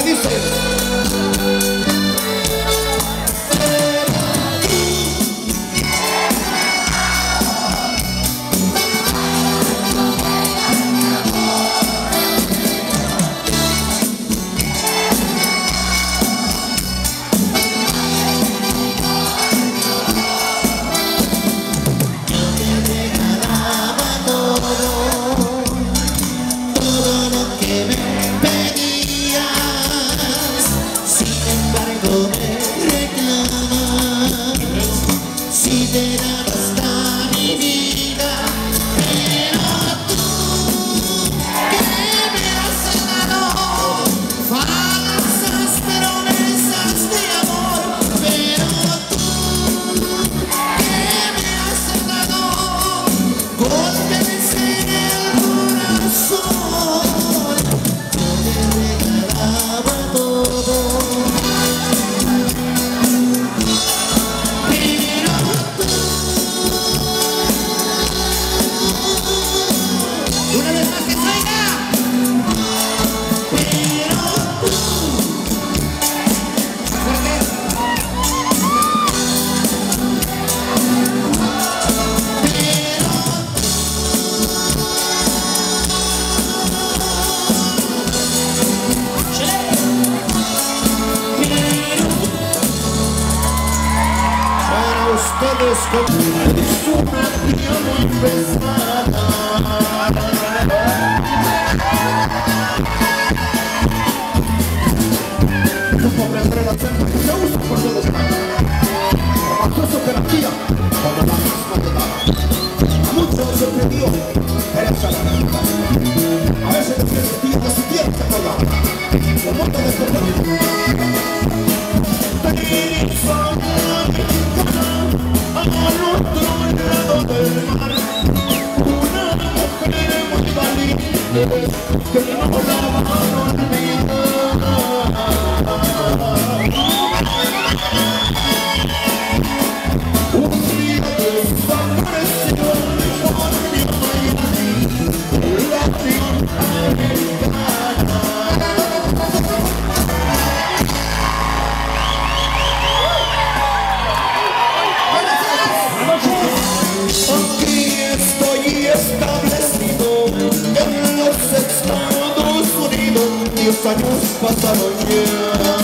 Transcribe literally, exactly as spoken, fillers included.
dice. Ustedes con una tía muy pesada. Un pobre entre las hembras se usa por todo España. Trabajó su terapia como la misma de nada. A muchos se pidió pereza la realidad. A veces decía ese tío que su tierra se colgaba. Lo monta de correr. Al otro lado del mar, una mujer muy valiente que no la van a olvidar. Un día desapareció por mi Miami, latinoamericana. Establecido en los Estados Unidos, diez años pasaron ya.